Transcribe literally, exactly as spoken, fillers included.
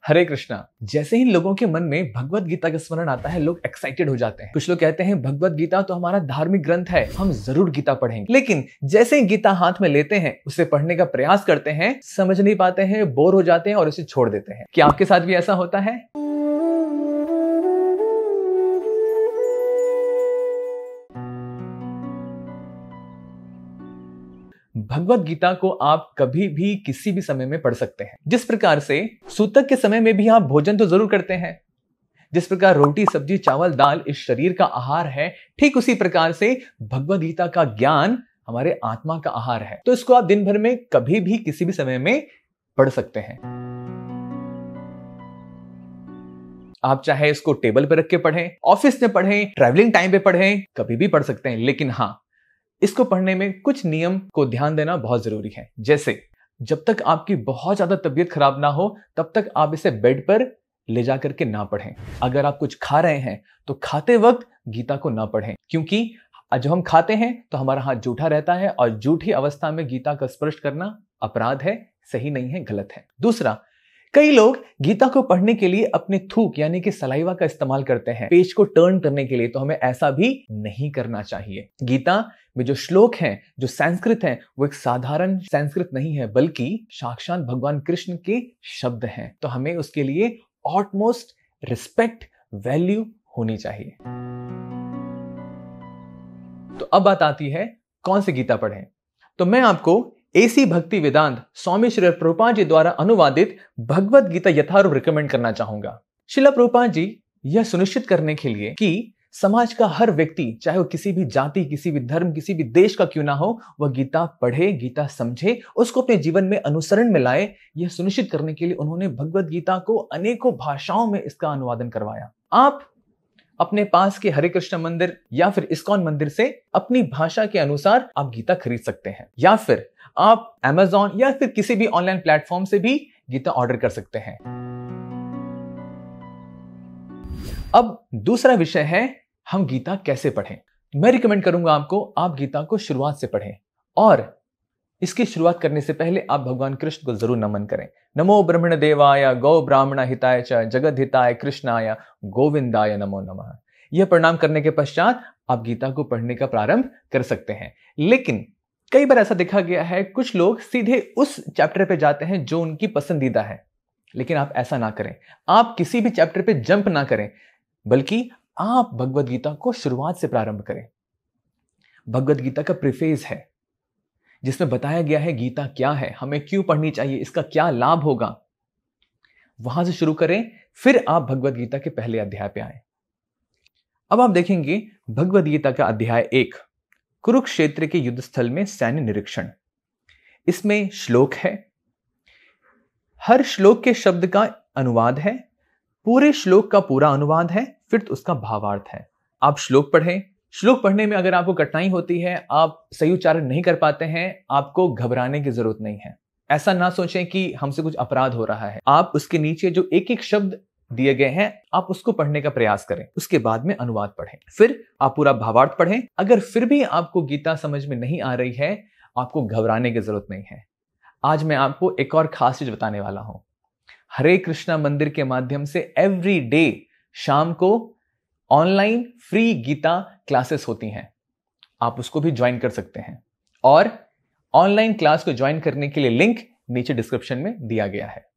हरे कृष्णा। जैसे ही लोगों के मन में भगवत गीता का स्मरण आता है, लोग एक्साइटेड हो जाते हैं। कुछ लोग कहते हैं भगवत गीता तो हमारा धार्मिक ग्रंथ है, हम जरूर गीता पढ़ेंगे। लेकिन जैसे ही गीता हाथ में लेते हैं, उसे पढ़ने का प्रयास करते हैं, समझ नहीं पाते हैं, बोर हो जाते हैं और उसे छोड़ देते हैं। क्या आपके साथ भी ऐसा होता है? भगवत गीता को आप कभी भी किसी भी समय में पढ़ सकते हैं। जिस प्रकार से सूतक के समय में भी आप भोजन तो जरूर करते हैं, जिस प्रकार रोटी सब्जी चावल दाल इस शरीर का आहार है, ठीक उसी प्रकार से भगवत गीता का ज्ञान हमारे आत्मा का आहार है। तो इसको आप दिन भर में कभी भी किसी भी समय में पढ़ सकते हैं। आप चाहे इसको टेबल पर रख के पढ़ें, ऑफिस में पढ़ें, ट्रैवलिंग टाइम पे पढ़ें, कभी भी पढ़ सकते हैं। लेकिन हाँ, इसको पढ़ने में कुछ नियम को ध्यान देना बहुत जरूरी है। जैसे जब तक आपकी बहुत ज्यादा तबीयत खराब ना हो, तब तक आप इसे बेड पर ले जाकर के ना पढ़ें। अगर आप कुछ खा रहे हैं तो खाते वक्त गीता को ना पढ़ें, क्योंकि जब हम खाते हैं तो हमारा हाथ जूठा रहता है और जूठी अवस्था में गीता का स्पर्श करना अपराध है, सही नहीं है, गलत है। दूसरा, कई लोग गीता को पढ़ने के लिए अपने थूक यानी कि सलाइवा का इस्तेमाल करते हैं पेज को टर्न करने के लिए। तो हमें ऐसा भी नहीं करना चाहिए। गीता में जो श्लोक हैं, जो संस्कृत हैं, वो एक साधारण संस्कृत नहीं है, बल्कि साक्षात भगवान कृष्ण के शब्द हैं। तो हमें उसके लिए ऑटमोस्ट रिस्पेक्ट, वैल्यू होनी चाहिए। तो अब बात आती है कौन सी गीता पढ़ें। तो मैं आपको एसी भक्ति वेदांत स्वामी श्री प्रभुपाद जी द्वारा अनुवादित भगवत गीता यथारूप रिकमेंड करना चाहूंगा। श्रील प्रभुपाद जी यह सुनिश्चित करने के लिए कि समाज का हर व्यक्ति, चाहे वो किसी भी जाति, किसी भी धर्म, किसी भी देश का क्यों ना हो, वह गीता पढ़े, गीता समझे, उसको अपने जीवन में अनुसरण में लाए। यह सुनिश्चित करने के लिए उन्होंने भगवत गीता को अनेकों भाषाओं में इसका अनुवादन करवाया। आप अपने पास के हरे कृष्ण मंदिर या फिर इस्कॉन मंदिर से अपनी भाषा के अनुसार आप गीता खरीद सकते हैं, या फिर आप अमेज़न या फिर किसी भी ऑनलाइन प्लेटफॉर्म से भी गीता ऑर्डर कर सकते हैं। अब दूसरा विषय है हम गीता कैसे पढ़ें। मैं रिकमेंड करूंगा आपको, आप गीता को शुरुआत से पढ़ें और इसकी शुरुआत करने से पहले आप भगवान कृष्ण को जरूर नमन करें। नमो ब्रह्मण देवाय गौ ब्राह्मण हिताय च जगद हिताय कृष्णाय गोविंदाय नमो नमः। यह प्रणाम करने के पश्चात आप गीता को पढ़ने का प्रारंभ कर सकते हैं। लेकिन कई बार ऐसा देखा गया है, कुछ लोग सीधे उस चैप्टर पे जाते हैं जो उनकी पसंदीदा है। लेकिन आप ऐसा ना करें। आप किसी भी चैप्टर पे जंप ना करें, बल्कि आप भगवत गीता को शुरुआत से प्रारंभ करें। भगवत गीता का प्रीफेस है जिसमें बताया गया है गीता क्या है, हमें क्यों पढ़नी चाहिए, इसका क्या लाभ होगा। वहां से शुरू करें, फिर आप भगवत गीता के पहले अध्याय पे आए। अब आप देखेंगे भगवत गीता का अध्याय एक, कुरुक्षेत्र के युद्ध स्थल में सैन्य निरीक्षण। इसमें श्लोक है, हर श्लोक के शब्द का अनुवाद है, पूरे श्लोक का पूरा अनुवाद है, फिर तो उसका भावार्थ है। आप श्लोक पढ़ें। श्लोक पढ़ने में अगर आपको कठिनाई होती है, आप सही उच्चारण नहीं कर पाते हैं, आपको घबराने की जरूरत नहीं है। ऐसा ना सोचें कि हमसे कुछ अपराध हो रहा है। आप उसके नीचे जो एक एक शब्द दिए गए हैं, आप उसको पढ़ने का प्रयास करें। उसके बाद में अनुवाद पढ़ें, फिर आप पूरा भावार्थ पढ़ें। अगर फिर भी आपको गीता समझ में नहीं आ रही है, आपको घबराने की जरूरत नहीं है। आज मैं आपको एक और खास चीज बताने वाला हूं। हरे कृष्णा मंदिर के माध्यम से एवरी डे शाम को ऑनलाइन फ्री गीता क्लासेस होती हैं। आप उसको भी ज्वाइन कर सकते हैं और ऑनलाइन क्लास को ज्वाइन करने के लिए लिंक नीचे डिस्क्रिप्शन में दिया गया है।